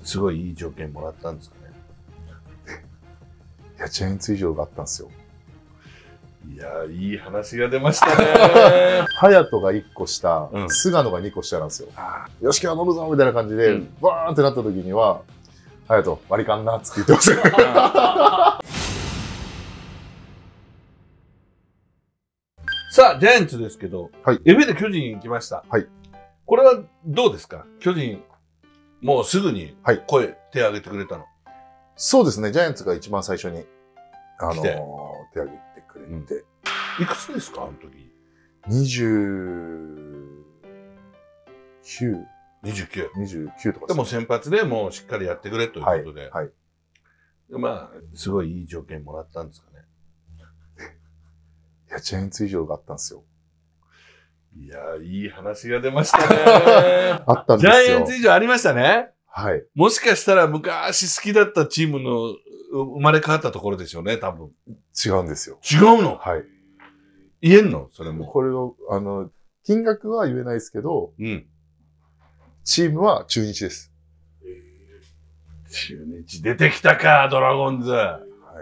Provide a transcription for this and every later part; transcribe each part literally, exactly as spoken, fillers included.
すごいいい条件もらったんですかね。 いや、ジャイアンツ以上があったんですよ。 いやー、いい話が出ましたね。 隼人がいっこ下、 うん、 菅野がにこ下なんですよ。よし、今日は飲むぞみたいな感じで、うん、バーンってなった時には、隼人、割り勘なっつって言ってました。 さあ、ジャイアンツですけど、 はい、 エフエー で巨人に来ました。 はい、 これはどうですか？巨人、もうすぐに声、はい、手を挙げてくれたの？ そうですね、ジャイアンツが一番最初に、あのー、手を挙げてくれて、うん。 いくつですか、あの時？ にじゅうきゅう。 にじゅうきゅう。 にじゅうきゅうとかでも先発でもうしっかりやってくれということで。 はい。はい、 まあ、すごいいい条件もらったんですかね。 いや、ジャイアンツ以上があったんですよ。 いや、いい話が出ましたね。 あったんですよ。 ジャイアンツ以上ありましたね。 はい。 もしかしたら昔好きだったチームの生まれ変わったところでしょうね、多分。 違うんですよ。 違うの？ はい。 言えんの？それも。 これを、あの、金額は言えないですけど、 うん。 チームは中日です。 中日出てきたか、ドラゴンズ。はい。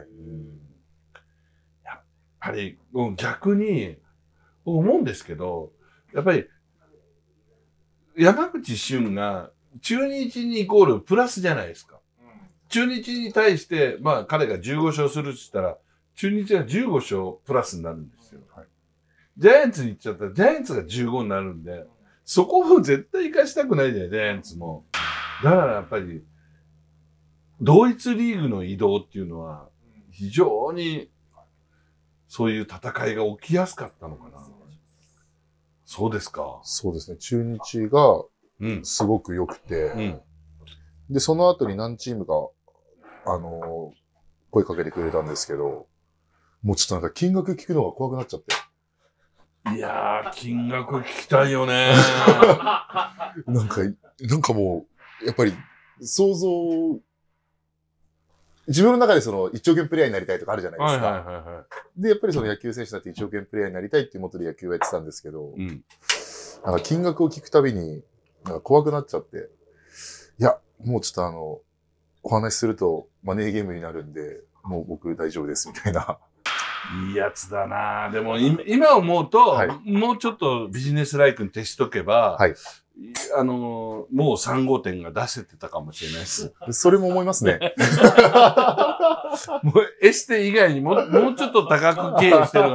やっぱり、逆に、思うんですけど、やっぱり、山口俊が中日にイコールプラスじゃないですか。うん、中日に対して、まあ彼がじゅうご勝するって言ったら、中日がじゅうご勝プラスになるんですよ。はい、ジャイアンツに行っちゃったら、ジャイアンツがじゅうごになるんで、そこを絶対生かしたくないじゃない、ジャイアンツも。だからやっぱり、同一リーグの移動っていうのは、非常に、そういう戦いが起きやすかったのかな。そうですか。 そうですね。中日が、すごく良くて、うんうん、で、その後に何チームか、あのー、声かけてくれたんですけど、もうちょっとなんか金額聞くのが怖くなっちゃって。 いやー、金額聞きたいよねなんか、なんかもう、やっぱり、想像、自分の中でそのいちおく円プレイヤーになりたいとかあるじゃないですか。で、やっぱりその野球選手だっていちおく円プレイヤーになりたいっていう元で野球をやってたんですけど、うん、なんか金額を聞くたびに、なんか怖くなっちゃって、いや、もうちょっとあの、お話しするとマネーゲームになるんで、もう僕大丈夫ですみたいな。 いいやつだなぁ。でも今思うと、はい、もうちょっとビジネスライクに徹しとけば、はい、あのー、もうさん号店が出せてたかもしれないです。 それも思いますね。 もうエステ以外にも、もうちょっと高く経営してるから、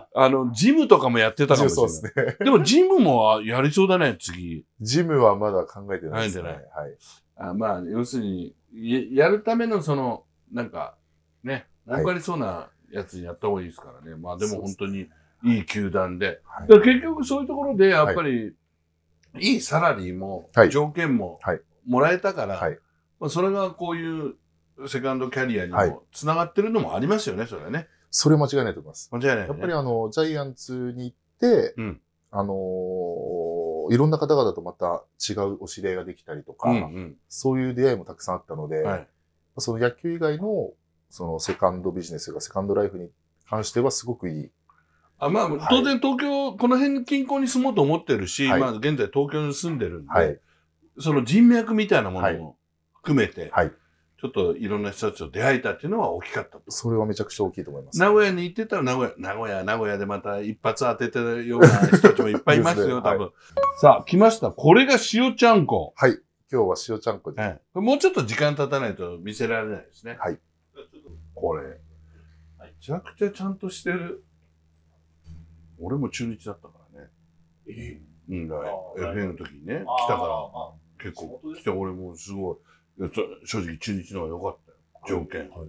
あの、ジムとかもやってたかもしれない。そうですね。でもジムもやりそうだね、次。 ジムはまだ考えてないですね。はい。 あ、まあ、要するに、やるためのその、なんか、ね、儲かりそうなやつにやった方がいいですからね。はい、まあでも本当にいい球団で。はい、だから結局そういうところで、やっぱり、はい、いいサラリーも、条件ももらえたから、はい、まあそれがこういうセカンドキャリアにもつながってるのもありますよね、それはね。 それ間違いないと思います。 間違いない、ね。 やっぱりあの、ジャイアンツに行って、うん、あのー、いろんな方々とまた違うお知り合いができたりとか、うんうん、そういう出会いもたくさんあったので、はい、その野球以外の、そのセカンドビジネスがセカンドライフに関してはすごくいい。 あ、まあ、はい、当然東京、この辺近郊に住もうと思ってるし、はい、まあ現在東京に住んでるんで、はい、その人脈みたいなものも含めて、はい、ちょっといろんな人たちと出会えたっていうのは大きかったと。 それはめちゃくちゃ大きいと思います、 ね。名古屋に行ってたら名古屋、名古屋、名古屋でまた一発当ててるような人たちもいっぱいいますよ、ね、多分、はい。さあ、来ました。これが塩ちゃんこ。 はい。今日は塩ちゃんこです、 はい。もうちょっと時間経たないと見せられないですね。はい。これ、めちゃくちゃちゃんとしてる。俺も中日だったからね。ええー、うんだ。エフエー の時にね、来たから、結構来て、俺もすごい、正直中日の方が良かったよ。条件。はい。うん。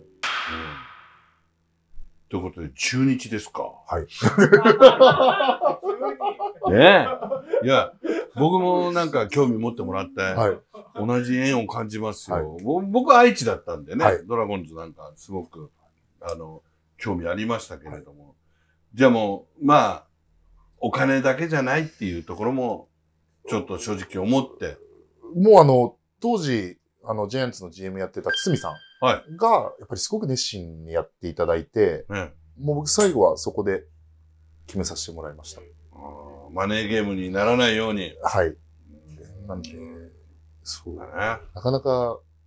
ということで、中日ですか。 はい。 ねえ。いや、僕もなんか興味持ってもらって、はい、同じ縁を感じますよ。はい、僕は愛知だったんでね、はい、ドラゴンズなんかすごく、あの、興味ありましたけれども。はい、じゃあもう、まあ、お金だけじゃないっていうところも、ちょっと正直思って。 もうあの、当時、あの、ジャイアンツの ジーエム やってた堤さんが、はい、やっぱりすごく熱心にやっていただいて、ね、もう僕最後はそこで決めさせてもらいました。 あ、マネーゲームにならないように。 はい。なんで、そうだね。なかなか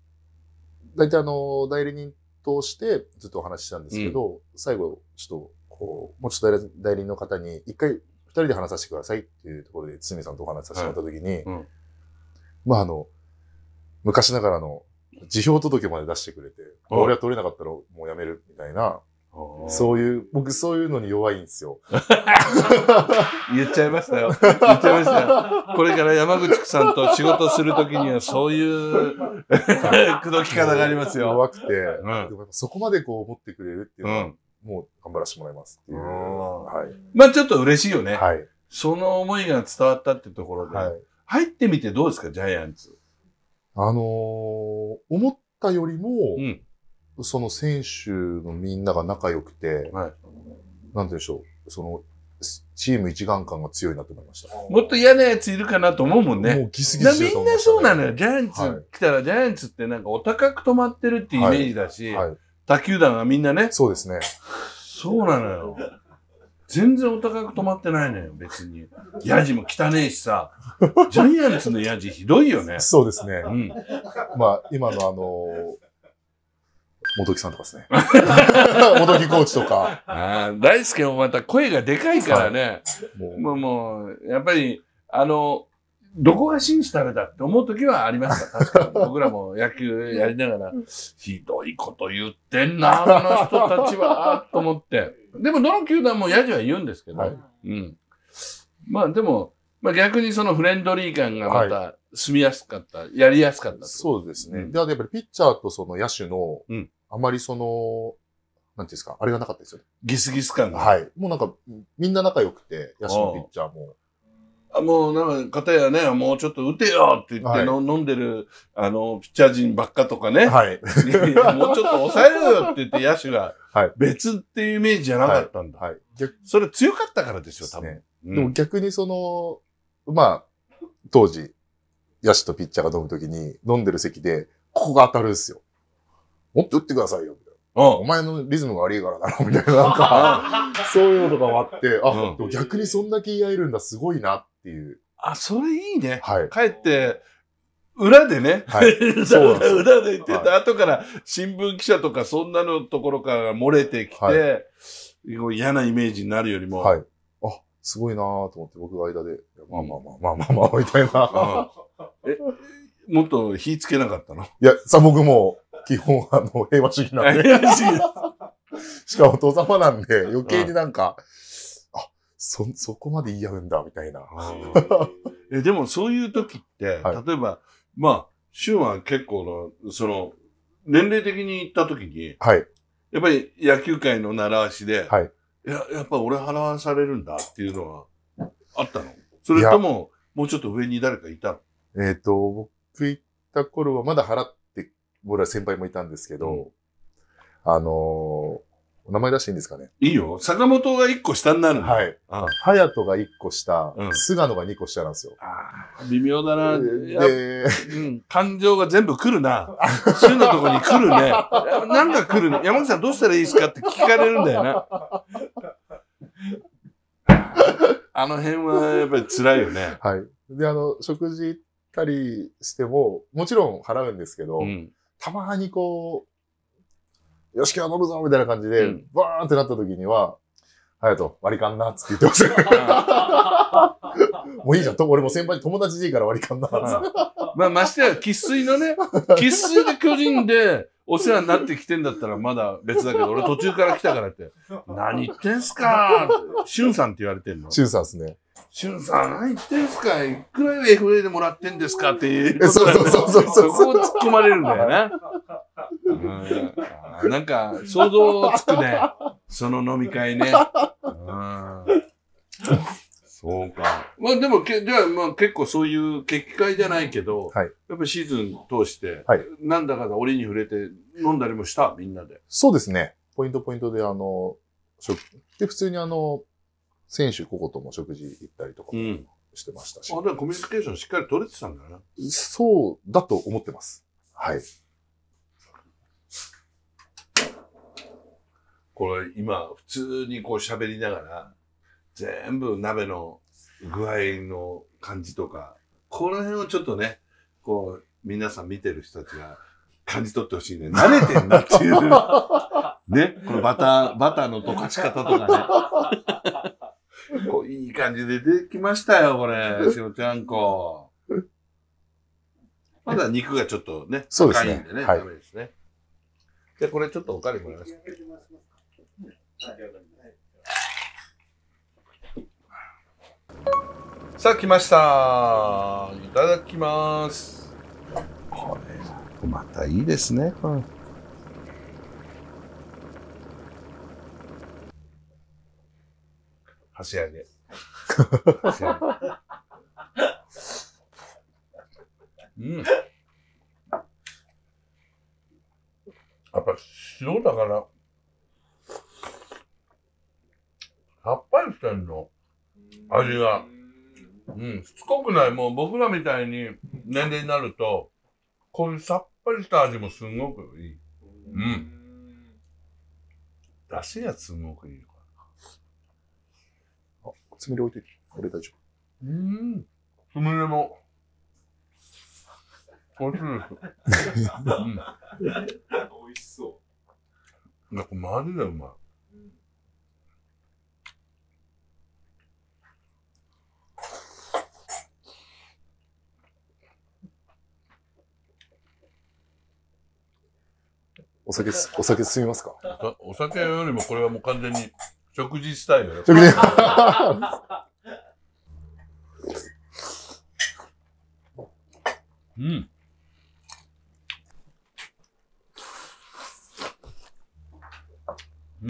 大体あの、代理人としてずっとお話ししたんですけど、うん、最後、ちょっと、こう、もうちょっと代理人の方に、一回、二人で話させてくださいっていうところで、堤さんとお話しさせてもらったときに、はいうん、まああの、昔ながらの辞表届まで出してくれて、俺は取れなかったらもうやめるみたいな、そういう、僕そういうのに弱いんですよ。 言っちゃいましたよ。言っちゃいましたよ。これから山口さんと仕事するときにはそういう口説き方がありますよ。 弱くて、うん、でもそこまでこう思ってくれるっていうのは、うん、もう頑張らせてもらいますっていう。はい、 まあちょっと嬉しいよね。 はい、 その思いが伝わったってところで。はい、入ってみてどうですか、ジャイアンツ。 あのー、思ったよりも、うんその選手のみんなが仲良くて、はい、なんて言うんでしょう、その、チーム一丸感が強いなと思いました。 もっと嫌なやついるかなと思うもんね。 もうギスギスみんなそうなのよ。ジャイアンツ来たら、はい、ジャイアンツってなんかお高く止まってるっていうイメージだし、はいはい、他球団はみんなね。 そうですね。 そうなのよ。全然お高く止まってないのよ、別に。ヤジも汚ねえしさ。ジャイアンツのヤジひどいよね。 そうですね。うん、まあ、今のあのー、元木さんとかですね。元木コーチとか。 あ大輔もまた声がでかいからね。はい、もう、もう、やっぱり、あの、どこが信じたらだって思う時はありました。確かに。僕らも野球やりながら、ひどいこと言ってんな、あの人たちは、と思って。でも、どの球団もヤジは言うんですけど。はい、うん。まあ、でも、まあ逆にそのフレンドリー感がまた住みやすかった、はい、やりやすかった。 そうですね。うん、で、やっぱりピッチャーとその野手の、うんあまりその、なんていうんですか、あれがなかったですよね。 ギスギス感が。 はい。もうなんか、みんな仲良くて、野手のピッチャーも。 あもうなんか、方やね、もうちょっと打てよって言っての、はい、飲んでる、あの、ピッチャー陣ばっかとかね。はい。もうちょっと抑えろよって言って野手が、別っていうイメージじゃなかったんだ。はい。はい、それ強かったからですよ、多分。ねうん、でも逆にその、まあ、当時、野手とピッチャーが飲むときに、飲んでる席で、ここが当たるんですよ。もっと打ってくださいよ、みたいな。お前のリズムが悪いからだろ、みたいな。なんか、そういうのとかもあって、あ、うん、でも逆にそんだけ言い合えるんだ、すごいなっていう。 あ、それいいね。 はい。 帰って、裏でね。はい。そうです裏で言ってた、はい、後から新聞記者とかそんなのところから漏れてきて、はい、嫌なイメージになるよりも。 はい。あ、すごいなぁと思って僕が間で、まあまあまあまあまあまあ、みたいな。 え、もっと火つけなかったの？ いや、さ、僕も、基本、あの、平和主義なんで。平和主義しかも、お父様なんで、余計になんか、あ、そ、そこまで言い合うんだ、みたいな。 え、でも、そういう時って、はい、例えば、まあ、シュンは結構の、その、年齢的に言った時に、はい。やっぱり野球界の習わしで、はい。いや、やっぱ俺払わされるんだっていうのは、あったの？それとも、もうちょっと上に誰かいたの？えっと、僕行った頃はまだ払って、僕ら先輩もいたんですけど、うん、あのー、名前出していいんですかね？ いいよ。坂本が一個下になるんだ。 はい。隼人が一個下、うん、菅野が二個下なんですよ。 あ微妙だな。で、うん、感情が全部来るな。週のとこに来るね。なんか来るね。山口さんどうしたらいいですかって聞かれるんだよな。あの辺はやっぱり辛いよね。 はい。で、あの、食事行ったりしても、もちろん払うんですけど、うんたまにこう、よし、今日は飲むぞみたいな感じで、うん、バーンってなった時には、隼人、割り勘なっつって言ってました。もういいじゃん。俺も先輩友達でいいから割り勘なっつって。 まあ、ましてや、生粋のね、生粋で巨人でお世話になってきてんだったらまだ別だけど、俺途中から来たからって、何言ってんすかしゅんさんって言われてんの？ しゅんさんですね。 しゅんさん、何言ってんすかいくら エフエー でもらってんですかっていう。 そうそうそうそう。 そこを突っ込まれるんだよね。うん、なんか、想像つくね。その飲み会ね。うんそうか。まあでも、けじゃあ、まあ結構そういう決起会じゃないけど、はい、やっぱりシーズン通して、はい、なんだかんだ折に触れて飲んだりもしたみんなで。 そうですね。ポイントポイントで、あの、食、で、普通にあの、選手個々とも食事行ったりとかもしてましたし。 うん、あ、だからコミュニケーションしっかり取れてたんだな。 そうだと思ってます。はい。 これ今、普通にこう喋りながら、全部鍋の具合の感じとか、この辺をちょっとね、こう、皆さん見てる人たちが感じ取ってほしいね。慣れてんなっていう。ね。このバター、バターの溶かし方とかね。こういい感じで出てきましたよ、これ。塩ちゃんこ。まだ肉がちょっとね、 そうですね高いんでね、 はいダメですね。じゃあこれちょっとおかわりもらいます。さあ来ました。いただきます。これまたいいですね。うん、箸上げ。箸上げ。うん。やっぱ塩だからさっぱりしてんの、味が。うん、しつこくない。もう僕らみたいに年齢になると、こういうさっぱりした味もすごくいい。うん。出汁がすごくいい。 あ、つみれ置いてる。俺大丈夫。うん。つみれも。美味しいです。うん。美味しそう。なんかマジでうまい。 お酒す、お酒進みますか？ お酒よりもこれはもう完全に食事スタイル。 食事うん。うん。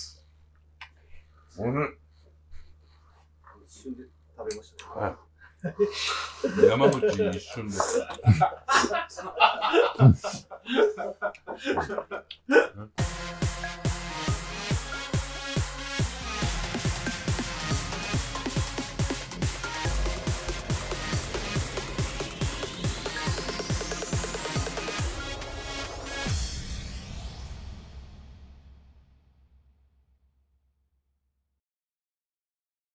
おいしい。一瞬で食べましたね。はい。山口一瞬です。